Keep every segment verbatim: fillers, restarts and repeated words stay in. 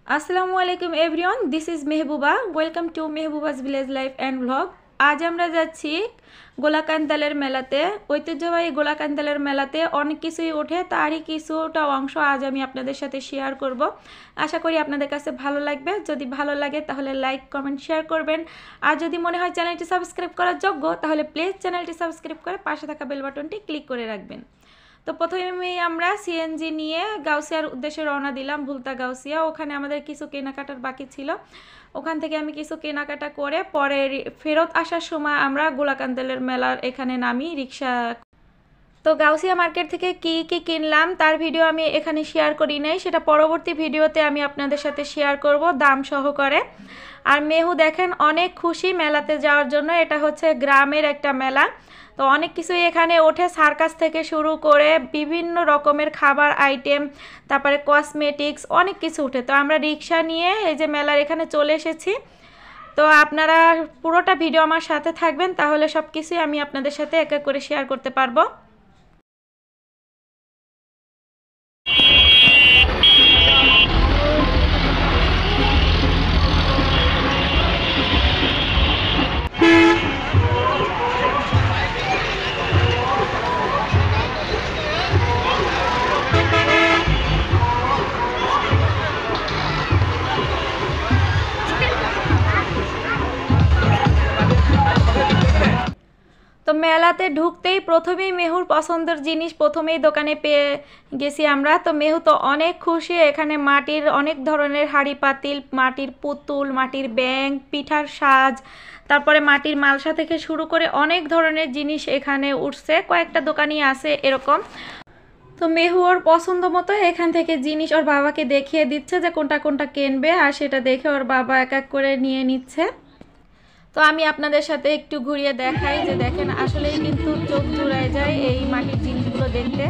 আসসালামু আলাইকুম everyone, this is Mehbuba. Welcome to Mehbuba's village life and blog. আজ আমরা যাচ্ছি গোলাকান্দালের মেলাতে। ঐতিহ্যবাহী গোলাকান্দালের মেলাতে অনেক কিছুই ওঠে, তারই কিছুটা অংশ আজ আমি আপনাদের সাথে শেয়ার করব। আশা করি আপনাদের কাছে ভালো লাগবে। যদি ভালো লাগে তাহলে লাইক কমেন্ট শেয়ার করবেন। আর যদি মনে হয় চ্যানেলটি সাবস্ক্রাইব করার যোগ্য তাহলে প্লিজ চ্যানেলটি সাবস্ক্রাইব করে পাশে থাকা বেল বাটনটি ক্লিক করে রাখবেন। তো প্রথমেই আমরা সিএনজি নিয়ে গাউসিয়ার উদ্দেশ্যে রওনা দিলাম, ভুলতা গাউসিয়া। ওখানে আমাদের কিছু কেনাকাটার বাকি ছিল, ওখান থেকে আমি কিছু কেনাকাটা করে পরে ফেরত আসার সময় আমরা গোলাকান্দালের মেলার এখানে নামি রিক্সা। তো গাউসিয়া মার্কেট থেকে কি কি কিনলাম তার ভিডিও আমি এখানে শেয়ার করি নাই, সেটা পরবর্তী ভিডিওতে আমি আপনাদের সাথে শেয়ার করব দাম সহকারে। আর মেহু দেখেন অনেক খুশি মেলাতে যাওয়ার জন্য। এটা হচ্ছে গ্রামের একটা মেলা, তো অনেক কিছুই এখানে ওঠে, সার্কাস থেকে শুরু করে বিভিন্ন রকমের খাবার আইটেম, তারপরে কসমেটিক্স, অনেক কিছু ওঠে। তো আমরা রিক্সা নিয়ে এই যে মেলার এখানে চলে এসেছি। তো আপনারা পুরোটা ভিডিও আমার সাথে থাকবেন, তাহলে সব কিছুই আমি আপনাদের সাথে এক এক করে শেয়ার করতে পারবো। তো মেলাতে ঢুকতেই প্রথমেই মেহুর পছন্দের জিনিস প্রথমেই দোকানে পেয়ে গেছি আমরা। তো মেহু তো অনেক খুশি। এখানে মাটির অনেক ধরনের হাঁড়ি পাতিল, মাটির পুতুল, মাটির ব্যাঙ, পিঠার সাজ, তারপরে মাটির মালসা থেকে শুরু করে অনেক ধরনের জিনিস এখানে উঠছে। কয়েকটা দোকানই আছে এরকম। তো মেহু ওর পছন্দ মতো এখান থেকে জিনিস ওর বাবাকে দেখিয়ে দিচ্ছে যে কোনটা কোনটা কিনবে, আর সেটা দেখে ওর বাবা এক এক করে নিয়ে নিচ্ছে। তো আমি আপনাদের সাথে একটু ঘুরিয়ে দেখাই যে দেখেন আসলেই কিন্তু চোখ জুড়ায় যায় এই মাটির জিনিসগুলো দেখতে।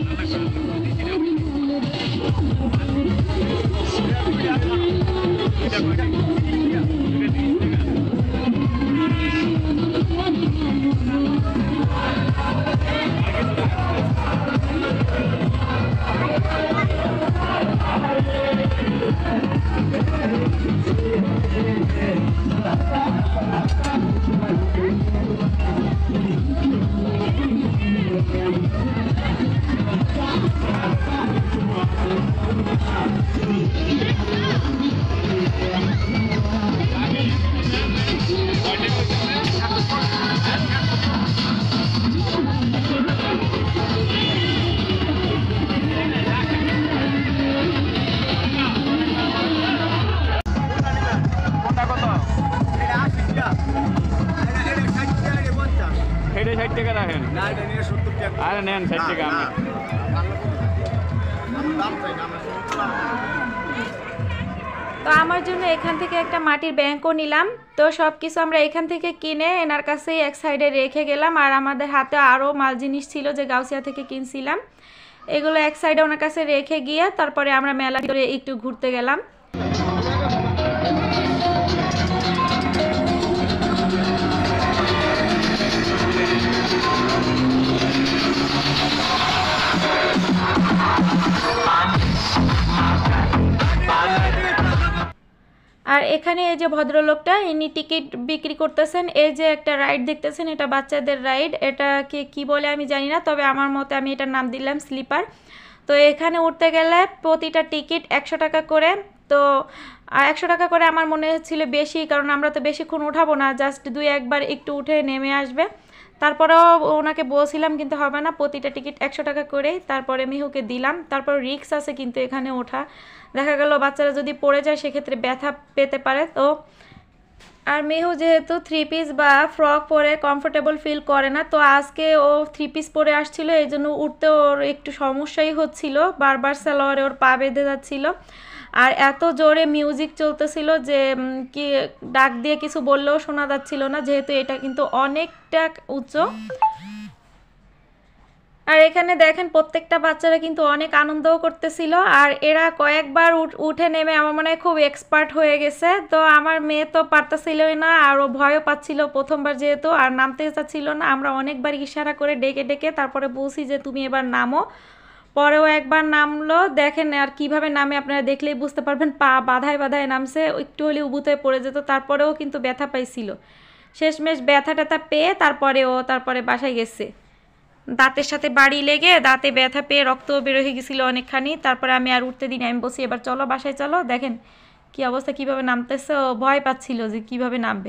ষাট টাকা রাখেন, আরে নেন ষাট টাকা। তো আমার জন্য এখান থেকে একটা মাটির ব্যাংকও নিলাম। তো সব কিছু আমরা এখান থেকে কিনে এনার কাছেই এক সাইডে রেখে গেলাম। আর আমাদের হাতে আরও মাল জিনিস ছিল যে গাউসিয়া থেকে কিনছিলাম, এগুলো এক সাইডে ওনার কাছে রেখে গিয়ে তারপরে আমরা মেলা করে একটু ঘুরতে গেলাম। আর এখানে এই যে ভদ্রলোকটা ইনি টিকিট বিক্রি করতেছেন। এই যে একটা রাইড দেখতেছেন, এটা বাচ্চাদের রাইড, এটাকে কি বলে আমি জানি না, তবে আমার মতে আমি এটার নাম দিলাম স্লিপার। তো এখানে উঠতে গেলে প্রতিটা টিকিট একশো টাকা করে। তো একশো টাকা করে আমার মনে হচ্ছিল বেশি, কারণ আমরা তো বেশিক্ষণ উঠাবো না, জাস্ট দুই একবার একটু উঠে নেমে আসবে। তারপরেও ওনাকে বলছিলাম কিন্তু হবে না, প্রতিটা টিকিট একশো টাকা করেই। তারপরে মিহুকে দিলাম। তারপর রিক্স আছে কিন্তু এখানে ওঠা, দেখা গেল বাচ্চারা যদি পড়ে যায় সেক্ষেত্রে ব্যথা পেতে পারে। তো আর মেহু যেহেতু থ্রি পিস বা ফ্রক পরে কমফোর্টেবল ফিল করে না, তো আজকে ও থ্রি পিস পরে আসছিল, এই জন্য উঠতে ওর একটু সমস্যাই হচ্ছিল, বারবার সালোয়ারে ওর পা বেঁধে যাচ্ছিল। আর এত জোরে মিউজিক চলতেছিল যে কি ডাক দিয়ে কিছু বললেও শোনা যাচ্ছিল না, যেহেতু এটা কিন্তু অনেকটা উচ্চ। আর এখানে দেখেন প্রত্যেকটা বাচ্চারা কিন্তু অনেক আনন্দও করতেছিল। আর এরা কয়েকবার উঠে নেমে আমার মনে হয় খুব এক্সপার্ট হয়ে গেছে। তো আমার মেয়ে তো পারতেছিলই না, আর ও ভয়ও পাচ্ছিল প্রথমবার যেহেতু, আর নামতে চাচ্ছিল না। আমরা অনেকবার ইশারা করে ডেকে ডেকে তারপরে বলছি যে তুমি এবার নামো। পরেও একবার নামলো, দেখেন আর কিভাবে নামে আপনারা দেখলেই বুঝতে পারবেন, পা বাধায় বাধায় নামছে, একটু হলে উবুতে পড়ে যেত, তারপরেও কিন্তু ব্যথা পাইছিল। শেষমেশ ব্যথা ট্যাথা পেয়ে তারপরে ও তারপরে বাসায় গেছে। দাঁতের সাথে বাড়ি লেগে দাঁতে ব্যথা পেয়ে রক্তও বের হয়ে গেছিলো অনেকখানি। তারপরে আমি আর উঠতে দিই না, আমি বসি এবার চলো বাসায় চলো। দেখেন কি অবস্থা, কিভাবে নামতেছে, ও ভয় পাচ্ছিল যে কিভাবে নামবে,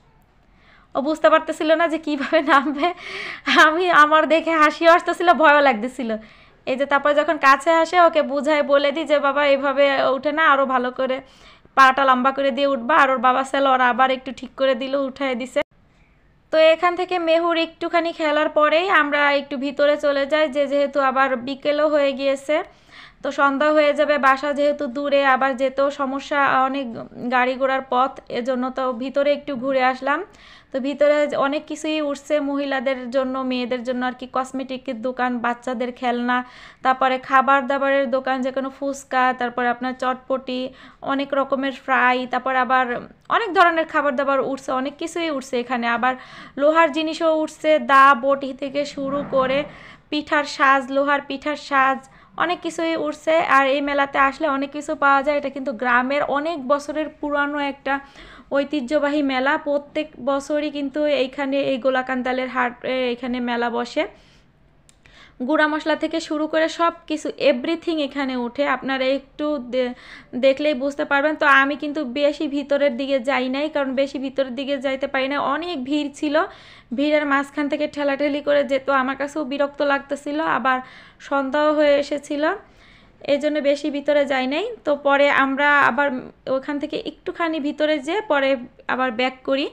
ও বুঝতে পারতেছিল না যে কিভাবে নামবে। আমি আমার দেখে হাসিও আসতেছিল, ভয়ও লাগতেছিল। এই যে তারপর যখন কাছে আসে ওকে বুঝায় বলে দিই যে বাবা এভাবে উঠে না, আরও ভালো করে পাটা লম্বা করে দিয়ে উঠবা। আর ওর বাবা ছিল, ওরা আবার একটু ঠিক করে দিল, উঠায় দিছে। তো এখান থেকে মেহুর একটুখানি খেলার পরেই আমরা একটু ভিতরে চলে যাই, যে যেহেতু আবার বিকেলও হয়ে গিয়েছে, তো সন্ধ্যা হয়ে যাবে, বাসা যেহেতু দূরে, আবার যেতেও সমস্যা, অনেক গাড়ি ঘোড়ার পথ, এজন্য তো ভিতরে একটু ঘুরে আসলাম। তো ভিতরে অনেক কিছুই উঠছে মহিলাদের জন্য, মেয়েদের জন্য আর কি, কসমেটিকের দোকান, বাচ্চাদের খেলনা, তারপরে খাবার দাবারের দোকান, যে কোনো ফুচকা, তারপরে আপনার চটপটি, অনেক রকমের ফ্রাই, তারপর আবার অনেক ধরনের খাবার দাবার উঠছে, অনেক কিছুই উঠছে এখানে। আবার লোহার জিনিসও উঠছে, দা বটি থেকে শুরু করে পিঠার সাজ, লোহার পিঠার সাজ, অনেক কিছুই উঠছে। আর এই মেলাতে আসলে অনেক কিছু পাওয়া যায়। এটা কিন্তু গ্রামের অনেক বছরের পুরানো একটা ঐতিহ্যবাহী মেলা, প্রত্যেক বছরই কিন্তু এইখানে এই গোলাকান্দালের হাট, এখানে মেলা বসে। গুঁড়া মশলা থেকে শুরু করে সব কিছু এভরিথিং এখানে উঠে, আপনারা একটু দেখলেই বুঝতে পারবেন। তো আমি কিন্তু বেশি ভিতরের দিকে যাই নাই, কারণ বেশি ভিতরের দিকে যাইতে পারি না, অনেক ভিড় ছিল। ভিড়ের মাঝখান থেকে ঠেলাঠেলি করে যেত, আমার কাছেও বিরক্ত লাগতেছিল, আবার সন্ধ্যাও হয়ে এসেছিল, এই জন্য বেশি ভিতরে যাই নাই। তো পরে আমরা আবার ওখান থেকে একটুখানি ভিতরে যেয়ে পরে আবার ব্যাক করি।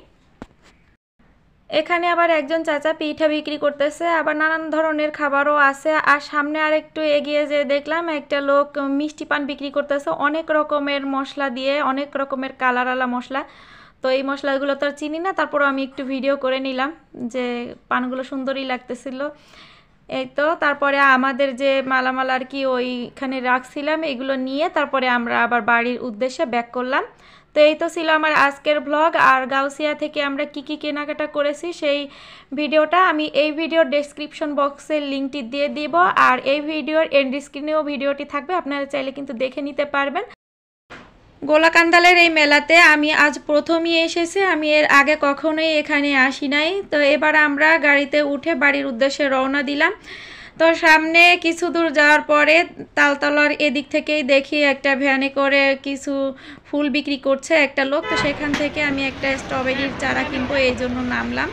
এখানে আবার একজন চাচা পিঠা বিক্রি করতেছে, আবার নানান ধরনের খাবারও আছে। আর সামনে আর একটু এগিয়ে যেয়ে দেখলাম একটা লোক মিষ্টি পান বিক্রি করতেছে, অনেক রকমের মশলা দিয়ে, অনেক রকমের কালারওয়ালা মশলা। তো এই মশলাগুলো তো আর চিনি না, তারপরও আমি একটু ভিডিও করে নিলাম, যে পানগুলো সুন্দরই লাগতেছিল। এই তো তারপরে আমাদের যে মালামাল আর কি ওইখানে রাখছিলাম, এগুলো নিয়ে তারপরে আমরা আবার বাড়ির উদ্দেশ্যে ব্যাক করলাম। তো এই তো ছিল আমার আজকের ব্লগ। আর গাউসিয়া থেকে আমরা কি কি কেনাকাটা করেছি সেই ভিডিওটা আমি এই ভিডিওর ডেসক্রিপশন বক্সের লিঙ্কটি দিয়ে দিব, আর এই ভিডিওর এন্ড স্ক্রিনেও ভিডিওটি থাকবে, আপনারা চাইলে কিন্তু দেখে নিতে পারবেন। গোলাকান্দালের এই মেলাতে আমি আজ প্রথমই এসেছি, আমি এর আগে কখনোই এখানে আসি নাই। তো এবার আমরা গাড়িতে উঠে বাড়ির উদ্দেশ্যে রওনা দিলাম। তো সামনে কিছু দূর যাওয়ার পরে তালতলার এদিক থেকেই দেখি একটা ভ্যানে করে কিছু ফুল বিক্রি করছে একটা লোক। তো সেখান থেকে আমি একটা স্ট্রবেরির চারা কিনবো, এই জন্য নামলাম।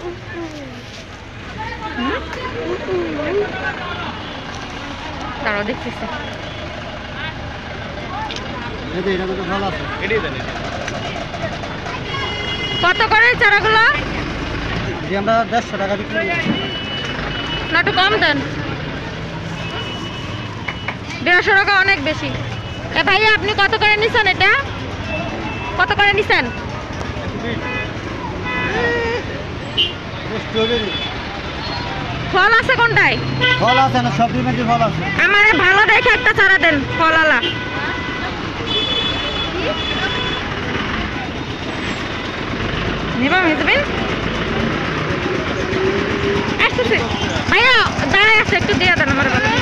দাঁড়াও দেখতেছি কত করে চারাগুলো? আমরা দেড়শো টাকা বিক্রি করি। না একটু কম দেন, দেড়শো টাকা অনেক বেশি। এ ভাইয়া আপনি কত করে নিছেন? এটা কত করে নিছেন? ফল আছে কোনটায়? ফল আছে না, সব ধরনের ফল আছে। আমার ভালো দেখে একটা চারা দেন ফলওয়ালা। নিবা মেজবেন আসতেছে ভাইয়া, দাঁড়ায় আছে, একটু দিয়ে দেন আমার ভালো।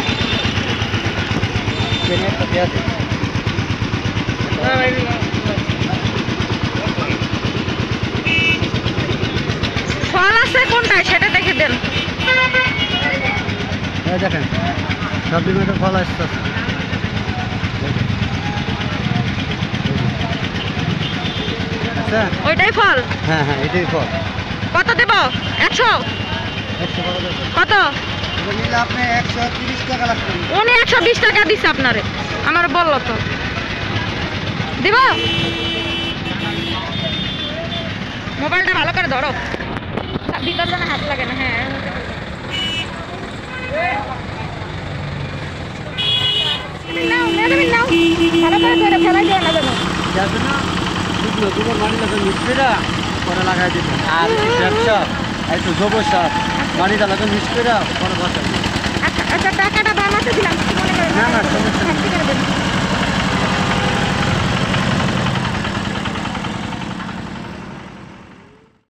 ফল আছে কোনটায় সেটা দেখে দেন। দেখেন সব ধরনের ফল আসছে। ওইটাই ফল? হ্যাঁ হ্যাঁ এটাই ফল। কত দেব? একশো? কত? আপনি একশো তিরিশ টাকা লাগবে। উনি একশো বিশ টাকা দিচ্ছে আপনারে, আমার বললো তো দিব। মোবাইলটা ভালো করে ধরো, ভিতর যেন হাত লাগে না। হ্যাঁ নাও নাও, ভালো করে ধরে ফেলাই দিও না যেন। যাবে না শুকনো গোবর মাটি লাগবে, মিস্ত্রিরা পরে লাগাই দিতে। আর ব্যবসা একটু গোবর সার মাটিটা লাগবে, মিস্ত্রিরা পরে বসাবে। আচ্ছা আচ্ছা, টাকাটা বানাতে দিলাম, মনে করেন না না সমস্যা নেই।